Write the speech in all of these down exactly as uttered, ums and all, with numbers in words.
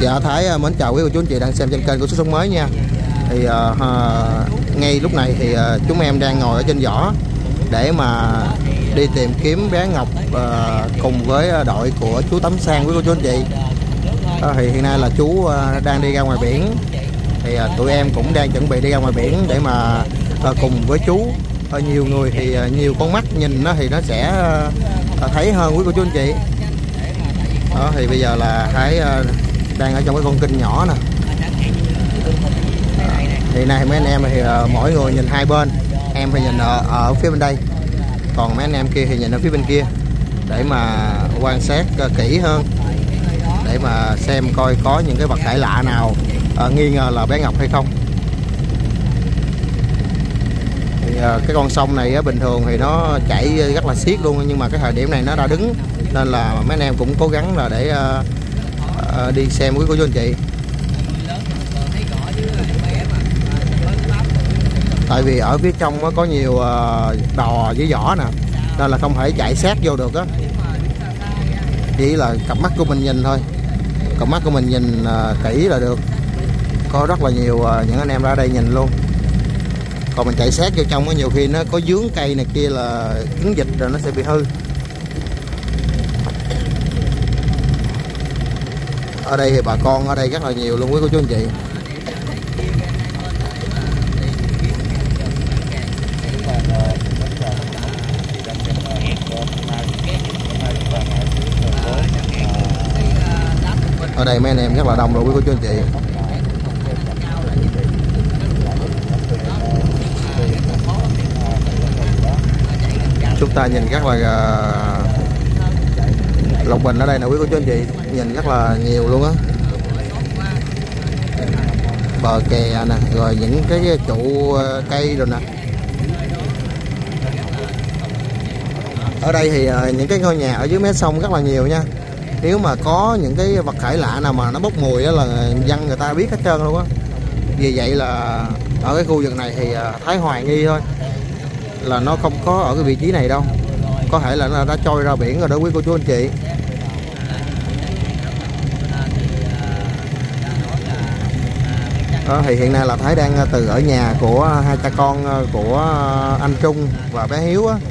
Dạ Thái mến chào quý cô chú anh chị đang xem trên kênh của Sức Sống Mới nha. Thì uh, uh, ngay lúc này thì uh, chúng em đang ngồi ở trên giỏ để mà đi tìm kiếm bé Ngọc uh, cùng với đội của chú Tấm Sang quý cô chú anh chị. Uh, thì hiện nay là chú uh, đang đi ra ngoài biển. Thì uh, tụi em cũng đang chuẩn bị đi ra ngoài biển để mà uh, cùng với chú. Uh, nhiều người thì uh, nhiều con mắt nhìn nó thì nó sẽ uh, thấy hơn quý cô chú anh chị. Đó thì bây giờ là Thái uh, đang ở trong cái con kênh nhỏ nè. Thì nay mấy anh em thì uh, mỗi người nhìn hai bên. Em thì nhìn ở, ở phía bên đây, còn mấy anh em kia thì nhìn ở phía bên kia, để mà quan sát uh, kỹ hơn, để mà xem coi có những cái vật thể lạ nào uh, nghi ngờ là bé Ngọc hay không. Thì uh, cái con sông này uh, bình thường thì nó chảy rất là xiết luôn, nhưng mà cái thời điểm này nó đã đứng, nên là mấy anh em cũng cố gắng là để uh, uh, đi xem với cô chú anh chị. Tại vì ở phía trong có nhiều đò với giỏ nè, nên là không thể chạy sát vô được á. Chỉ là cặp mắt của mình nhìn thôi, cặp mắt của mình nhìn kỹ là được. Có rất là nhiều những anh em ra đây nhìn luôn. Còn mình chạy sát vô trong có nhiều khi nó có dướng cây này kia là cứng dịch rồi nó sẽ bị hư. Ở đây thì bà con ở đây rất là nhiều luôn quý cô chú anh chị. Ở đây mấy anh em rất là đông rồi quý cô chú anh chị. Chúng ta nhìn rất là lộc bình ở đây nè quý cô chú anh chị, nhìn rất là nhiều luôn á. Bờ kè nè, rồi những cái trụ cây rồi nè. Ở đây thì những cái ngôi nhà ở dưới mé sông rất là nhiều nha. Nếu mà có những cái vật thể lạ nào mà nó bốc mùi đó là dân người ta biết hết trơn luôn á. Vì vậy là ở cái khu vực này thì Thái hoài nghi thôi, là nó không có ở cái vị trí này đâu. Có thể là nó đã trôi ra biển rồi đó quý cô chú anh chị. Đó, thì hiện nay là Thái đang từ ở nhà của hai cha con của anh Trung và bé Hiếu á.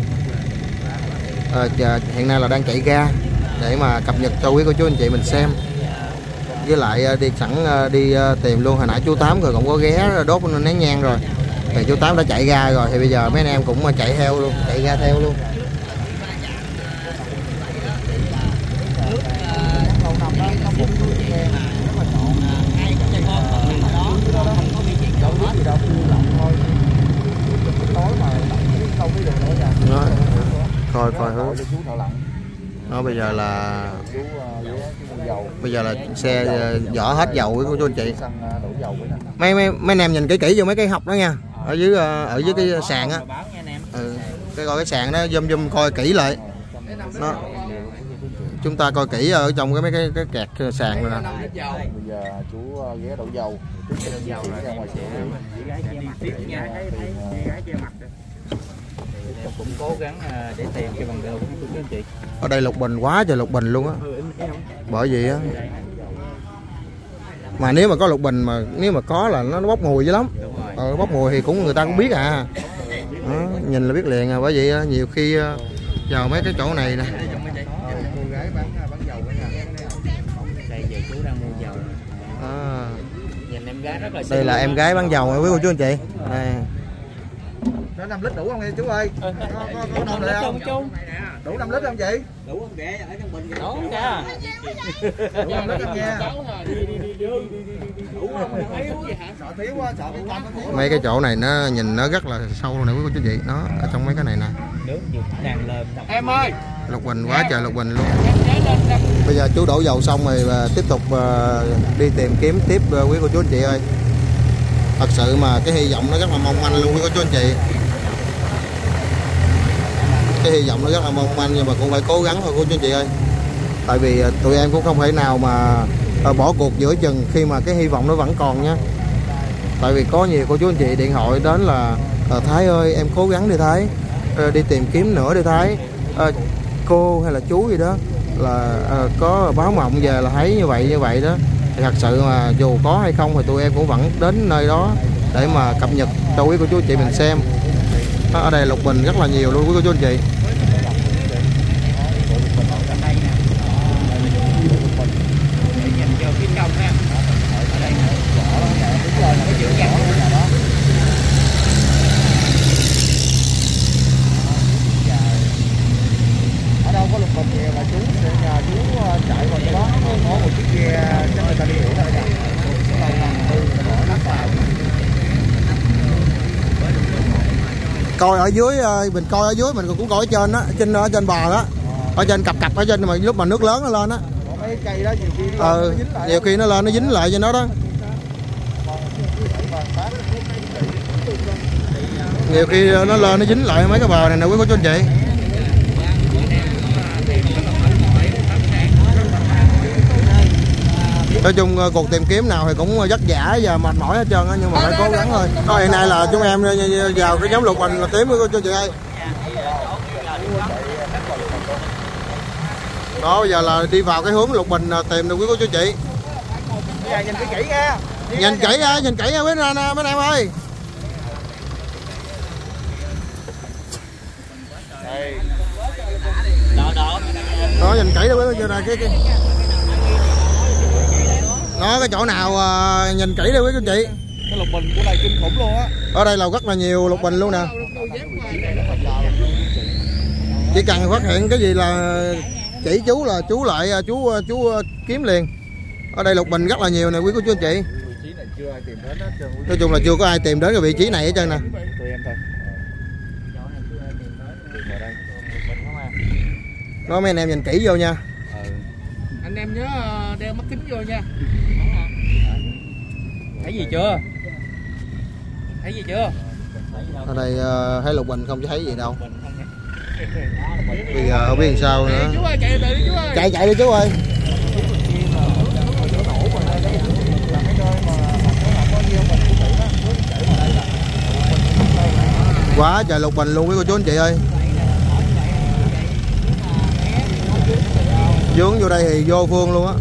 À, hiện nay là đang chạy ra để mà cập nhật cho quý cô chú anh chị mình xem. Với lại đi sẵn đi tìm luôn, hồi nãy chú Tám rồi cũng có ghé đốt nén nhang rồi, thì chú Tám đã chạy ra rồi, thì bây giờ mấy anh em cũng chạy theo luôn, chạy ra theo luôn. Đó, coi coi hướng. Đó, bây giờ là bây giờ là xe dỡ hết dầu với cô chú anh chị. Mấy mấy mấy anh em nhìn kỹ kỹ vô mấy cái hộc đó nha, ở dưới ở dưới cái sàn á. Ừ, cái coi cái sàn đó, zoom zoom coi kỹ lại. Đó. Chúng ta coi kỹ ở trong cái mấy cái cái kẹt sàn rồi nè. Bây giờ chú ghé đổ dầu, chú sẽ dầu ra ngoài cũng cố gắng để tìm cái bằng được của anh chị. Ở đây lục bình quá trời lục bình luôn á. Bởi vì á, mà nếu mà có lục bình mà nếu mà có là nó, nó bốc mùi dữ lắm. Ờ, bốc mùi thì cũng người ta cũng biết à. Đó, nhìn là biết liền à. Bởi vậy nhiều khi vào mấy cái chỗ này nè. À, đây là em gái bán dầu quý cô chú anh chị. Đây. Nó năm lít đủ không chú ơi? Có, có, có năm lít không? Đủ năm lít không chị? Đủ không kìa, ở trong bình kìa. Đủ không kìa. Đủ năm lít không nha. Đủ không? Sợ thiếu quá, sợ cái tâm nó. Mấy cái chỗ này nó nhìn nó rất là sâu luôn nè quý cô chú chị. Nó ở trong mấy cái này nè. Em ơi. Lục bình quá trời lục bình luôn. Bây giờ chú đổ dầu xong rồi và tiếp tục đi tìm kiếm tiếp quý cô chú anh chị ơi. Thật sự mà cái hy vọng nó rất là mong manh luôn quý cô chú anh chị. Cái hy vọng nó rất là mong manh, nhưng mà cũng phải cố gắng thôi cô chú anh chị ơi. Tại vì tụi em cũng không thể nào mà bỏ cuộc giữa chừng khi mà cái hy vọng nó vẫn còn nha. Tại vì có nhiều cô chú anh chị điện thoại đến là Thái ơi em cố gắng đi Thái, đi tìm kiếm nữa đi Thái, cô hay là chú gì đó là có báo mộng về là thấy như vậy như vậy đó. Thì thật sự mà dù có hay không thì tụi em cũng vẫn đến nơi đó để mà cập nhật cho quý cô chú anh chị mình xem. Ở đây lục bình rất là nhiều luôn quý cô chú anh chị. Ở đâu có lục bình nhiều là chú nhà chú chạy vào cho đó có một chiếc ghe chắc người ta đi đuổi thôi nha. Coi ở dưới mình coi ở dưới mình cũng coi ở trên đó, trên ở trên bờ đó, ở trên cặp cặp ở trên mà lúc mà nước lớn nó lên á, mấy cây đó nhiều khi nó ờ, dính lại, nhiều khi nó lên nó dính lại trên đó đó, nhiều khi nó lên nó dính lại mấy cái bờ này nè quý cô chú anh chị. Nói chung cuộc tìm kiếm nào thì cũng vất vả và mệt mỏi hết trơn á, nhưng mà phải cố gắng thôi. Đó, hiện nay là chúng em vào cái nhóm lục bình là tím của cô chị ơi. Đó, bây giờ là đi vào cái hướng lục bình tìm được quý cô chú chị. Nhìn kỹ kỹ nha. Nhìn kỹ á, nhìn kỹ nha mấy anh mấy em ơi. Đó, nhìn kỹ đó quý cô này cái cái nó cái chỗ nào uh, nhìn kỹ đi quý cô chị. Cái lục bình của này kinh khủng luôn á. Ở đây là rất là nhiều lục bình luôn nè. Chỉ cần phát hiện cái gì là chỉ chú là chú lại chú chú kiếm liền. Ở đây lục bình rất là nhiều nè quý cô chú anh chị. Nói chung là chưa có ai tìm đến cái vị trí này hết trơn nè. Nói mấy anh em nhìn kỹ vô nha. Anh em nhớ đeo mắt kính vô nha. Thấy gì chưa? Thấy gì chưa? Ở đây uh, thấy lục bình không chứ thấy gì đâu. Bây giờ không biết làm sao nữa. Chú ơi, chạy đi chú ơi. Chạy chạy đi chú ơi. Quá trời lục bình luôn quý cô chú anh chị ơi. Vướng vô đây thì vô phương luôn á.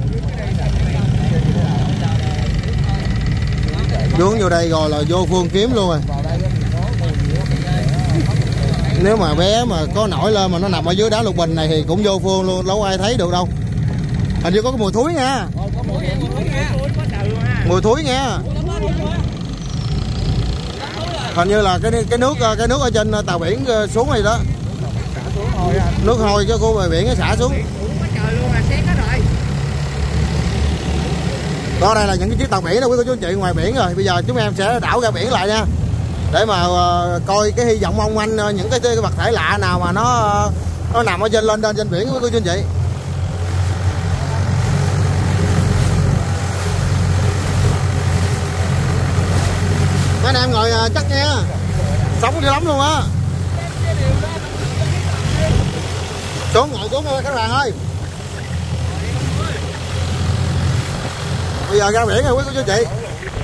Vướng vô đây rồi là vô phương kiếm luôn rồi. Nếu mà bé mà có nổi lên mà nó nằm ở dưới đá lục bình này thì cũng vô phương luôn, đâu có ai thấy được đâu. Hình như có cái mùi thúi nha. Mùi thúi nha. Hình như là cái cái nước cái nước ở trên tàu biển xuống này đó. Nước hôi cho cô bờ biển nó xả xuống. Đó, đây là những cái chiếc tàu biển đó quý cô chú anh chị ngoài biển rồi. Bây giờ chúng em sẽ đảo ra biển lại nha, để mà uh, coi cái hy vọng mong manh uh, những cái, cái vật thể lạ nào mà nó uh, nó nằm ở trên lên trên trên biển quý cô chú anh chị. Mấy anh em ngồi uh, chắc nha, sống dữ lắm luôn á. Xuống ngồi xuống các bạn ơi. Bây giờ ra biển rồi quý cô chú anh chị.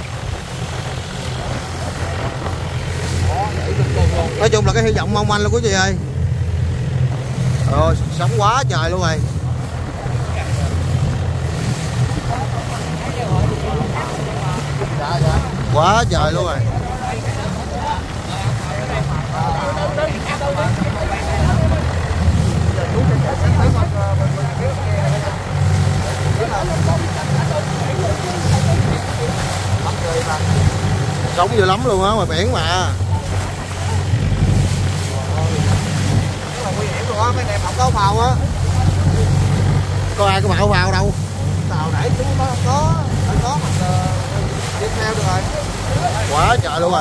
Nói chung là cái hy vọng mong manh luôn quý chị ơi. Rồi, sống quá trời luôn rồi. Quá trời luôn rồi. Sống dữ lắm luôn á, ngoài biển mà. Nguy hiểm luôn á, mấy em không có phao á. Có ai có mạo phao đâu. Tàu nãy chú nó không có, không có mình đi theo được rồi. Quá trời luôn rồi.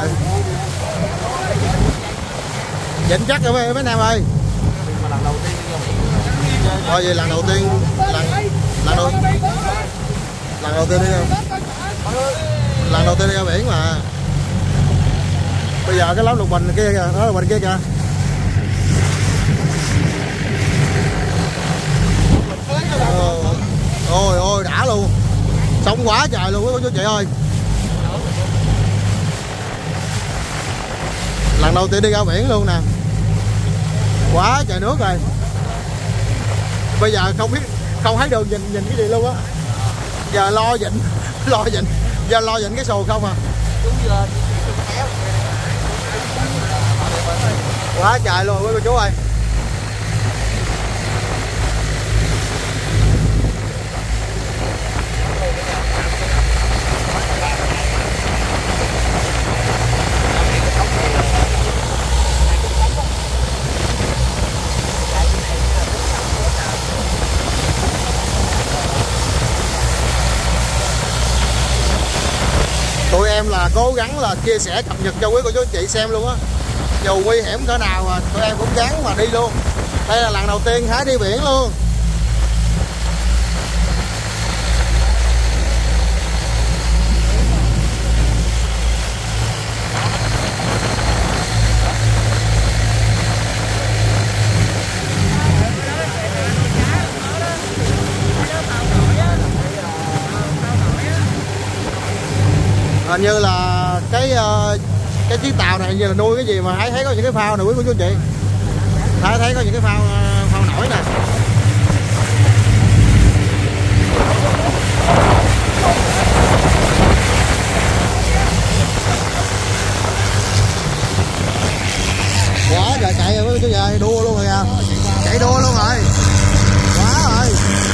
Vững chắc rồi mấy, mấy em ơi. Mà lần đầu tiên Thôi vậy lần đầu tiên lần lần đầu lần đầu tiên đi lần đầu tiên đi ra biển mà. Bây giờ cái lắm lục bình kia kìa, đó lục bình kia kìa. Ôi ôi đã luôn, sống quá trời luôn quý cô chú chị ơi. Lần đầu tiên đi ra biển luôn nè, quá trời nước rồi. Bây giờ không biết không thấy đường nhìn nhìn cái gì luôn á. giờ lo dịnh lo dịnh giờ lo dịnh cái sồ không à. Quá trời luôn quý cô chú ơi. Tụi em là cố gắng là chia sẻ cập nhật cho quý cô chú anh chị xem luôn á, dù nguy hiểm cỡ nào mà tụi em cũng gắng mà đi luôn. Đây là lần đầu tiên Thái đi biển luôn. Hình như là cái cái chiếc tàu này như là nuôi cái gì mà thấy thấy có những cái phao này quý cô chú anh chị. Thấy thấy có những cái phao phao nổi nè. Quá trời chạy rồi quý cô chú ơi, đua luôn rồi kìa. Chạy đua luôn rồi. Quá rồi.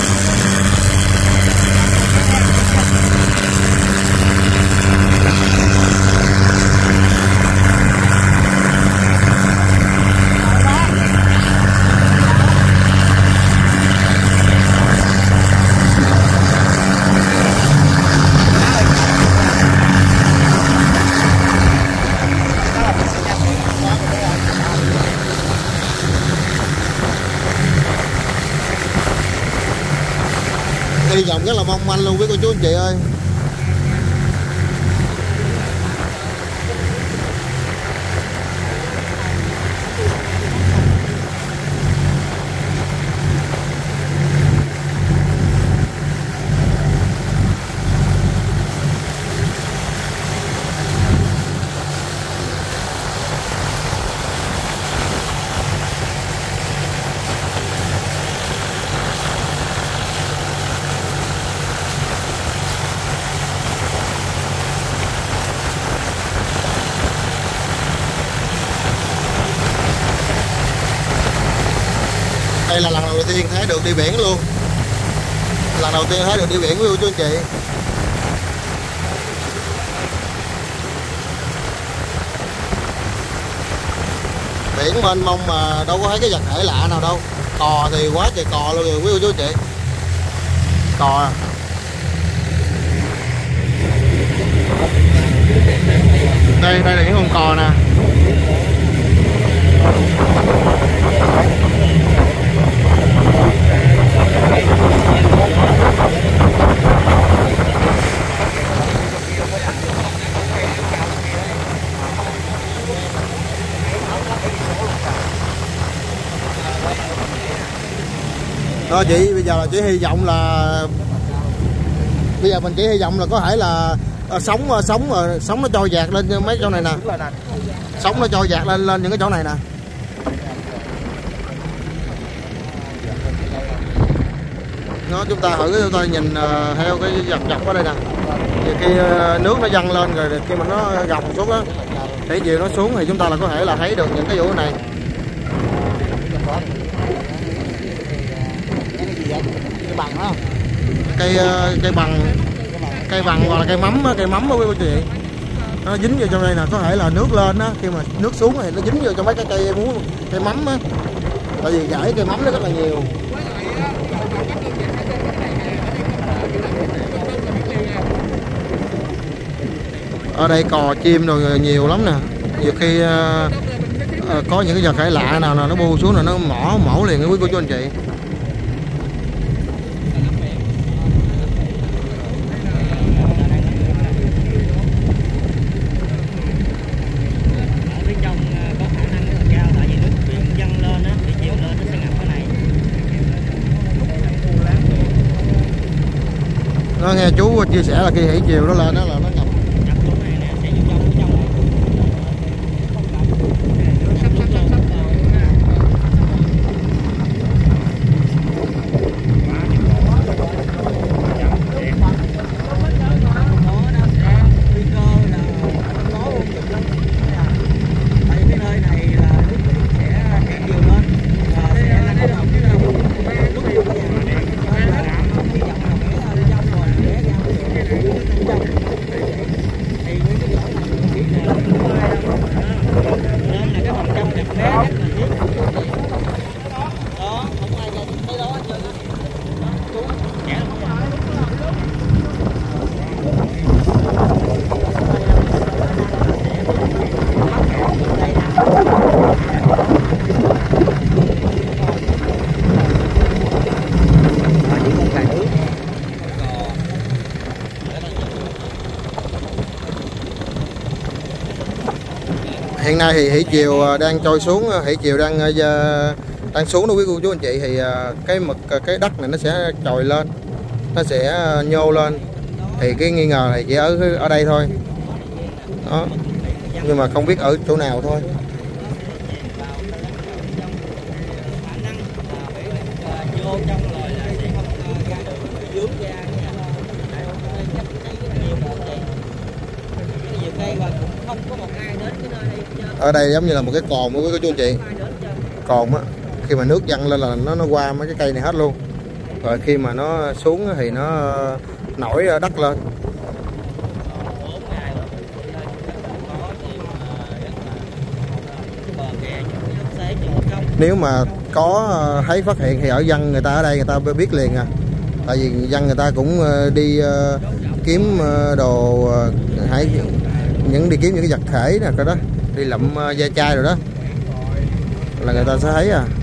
Đi vòng rất là mong manh luôn với cô chú anh chị ơi. Đây là lần đầu tiên Thái được đi biển luôn. Lần đầu tiên Thái được đi biển với cô chú anh chị. Biển mênh mông mà đâu có thấy cái vật thể lạ nào đâu. Cò thì quá trời cò luôn rồi quý cô chú anh chị. Cò. Đây đây là những con cò nè. Đó chị, bây giờ là chỉ hy vọng là bây giờ mình chỉ hy vọng là có thể là sống sống sống nó trôi dạt lên mấy chỗ này nè, sống nó trôi dạt lên lên những cái chỗ này nè. Nó chúng ta thử chúng ta nhìn uh, theo cái dọc dọc ở đây nè. Thì khi uh, nước nó dâng lên rồi khi mà nó gồng xuống á, thủy chiều nó xuống thì chúng ta là có thể là thấy được những cái vụ này. Cái bằng đó. Cây uh, cây bằng cây bằng hoặc là cây mắm cây mắm đó quý cô chị. Nó dính vô trong đây nè, có thể là nước lên á, khi mà nước xuống thì nó dính vô trong mấy cái cây muối cây mắm á. Tại vì rễ cây mắm nó rất là nhiều. Ở đây cò chim rồi nhiều lắm nè. Nhiều khi uh, uh, có những cái vật thể lạ nào nào nó bu xuống là nó mỏ mổ liền với quý cô chú anh chị. Nó nghe chú chia sẻ là khi thủy chiều nó lên đó là nó ngập. Hiện nay thì thủy triều đang trôi xuống, thủy triều đang đang xuống đó quý cô chú anh chị, thì cái mực cái đất này nó sẽ trồi lên, nó sẽ nhô lên, thì cái nghi ngờ này chỉ ở ở đây thôi đó, nhưng mà không biết ở chỗ nào thôi. Ở đây giống như là một cái cồn với chú anh chị, cồn á, khi mà nước dâng lên là nó nó qua mấy cái cây này hết luôn, rồi khi mà nó xuống thì nó nổi đất lên. Nếu mà có thấy phát hiện thì ở dân người ta ở đây người ta biết liền à, tại vì dân người ta cũng đi kiếm đồ hải, những đi kiếm những cái vật thể nè, cái đó đi lụm da chai rồi đó là người ta sẽ thấy à.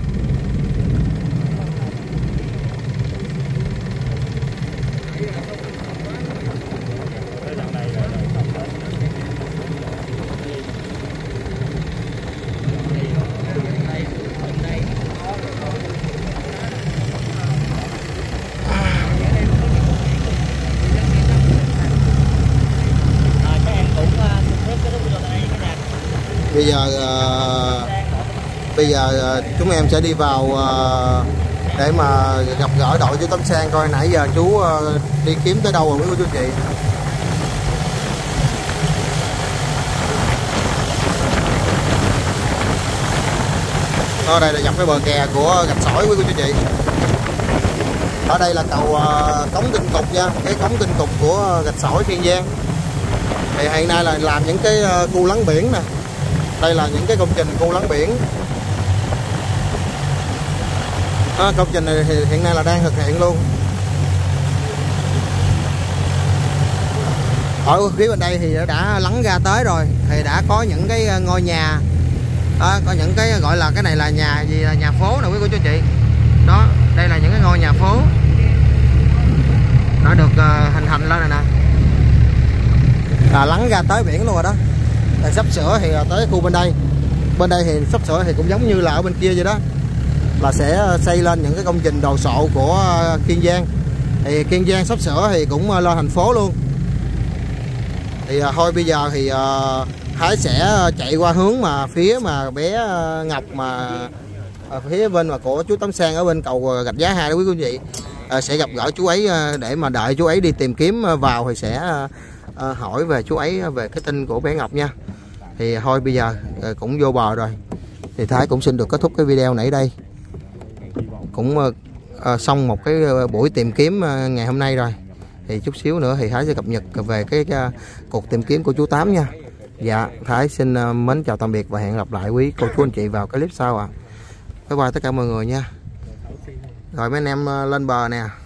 Bây giờ uh, bây giờ uh, chúng em sẽ đi vào uh, để mà gặp gỡ đội chú Tấm Sen coi nãy giờ chú uh, đi kiếm tới đâu rồi quý cô chú chị. Ở đây là dọc cái bờ kè của Gạch Sỏi quý cô chú chị. Ở đây là cầu uh, cống Kinh Cục nha, cái cống Kinh Cục của Gạch Sỏi Kiên Giang. Thì hiện nay là làm những cái uh, khu lắng biển nè. Đây là những cái công trình khu lắng biển. À, công trình này thì hiện nay là đang thực hiện luôn. Ở phía bên đây thì đã lắng ra tới rồi, thì đã có những cái ngôi nhà đó, có những cái gọi là cái này là nhà gì, là nhà phố nè quý cô chú chị. Đó, đây là những cái ngôi nhà phố đã được uh, hình thành lên rồi nè, là lắng ra tới biển luôn rồi đó. Rồi sắp sửa thì tới khu bên đây, bên đây thì sắp sửa thì cũng giống như là ở bên kia vậy đó, là sẽ xây lên những cái công trình đồ sộ của Kiên Giang. Thì Kiên Giang sắp sửa thì cũng lên thành phố luôn. Thì thôi bây giờ thì uh, Thái sẽ chạy qua hướng mà phía mà bé Ngọc mà ở phía bên mà của chú Tấm Sen ở bên cầu Gạch Giá hai đó quý quý vị, uh, sẽ gặp gỡ chú ấy để mà đợi chú ấy đi tìm kiếm vào thì sẽ uh, hỏi về chú ấy về cái tin của bé Ngọc nha. Thì thôi bây giờ uh, cũng vô bờ rồi, thì Thái cũng xin được kết thúc cái video nãy đây, cũng uh, uh, xong một cái buổi tìm kiếm uh, ngày hôm nay rồi. Thì chút xíu nữa thì Thái sẽ cập nhật về cái uh, cuộc tìm kiếm của chú Tám nha. Dạ, Thái xin uh, mến chào tạm biệt và hẹn gặp lại quý cô chú anh chị vào cái clip sau ạ. À. Bye bye tất cả mọi người nha. Rồi mấy anh em uh, lên bờ nè.